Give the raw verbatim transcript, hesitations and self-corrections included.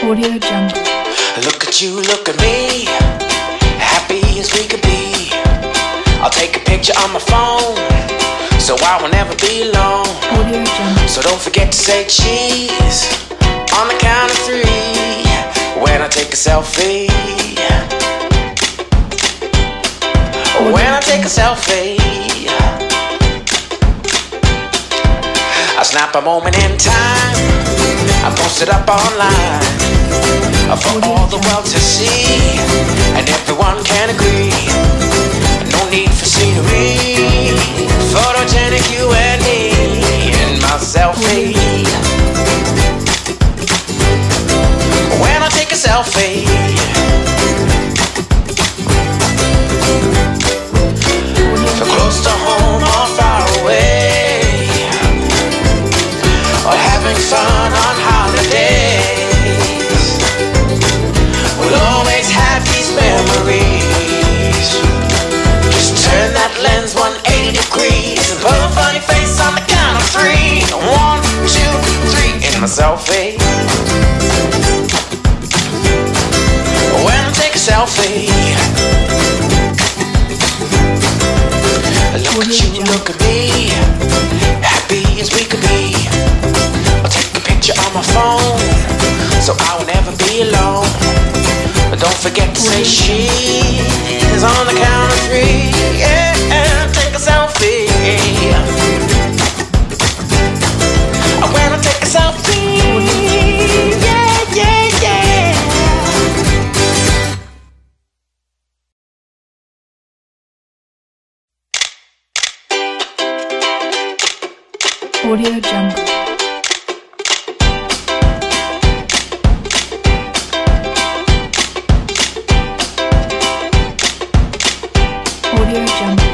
Audio Jungle. Look at you, look at me, happy as we could be. I'll take a picture on my phone, so I will never be alone. Audio Jungle. So don't forget to say cheese on the count of three when I take a selfie. When I take a selfie, I snap a moment in time, I post it up online for all the world to see, and everyone can agree. No need for scenery, photogenic you and me in my selfie. When I take a selfie, so close to home or far away, or having fun on holidays, we'll always have these memories. Just turn that lens one hundred eighty degrees and put a funny face on the count of three. One, two, three in my selfie. When I take a selfie, look at you, look at me, happy as we could be. I'll take a picture on my phone, so I will never be alone. But don't forget to say cheese on the count of three. Yeah, take a selfie. When I take a selfie, yeah, yeah, yeah. Audio Jungle. Audio Jungle.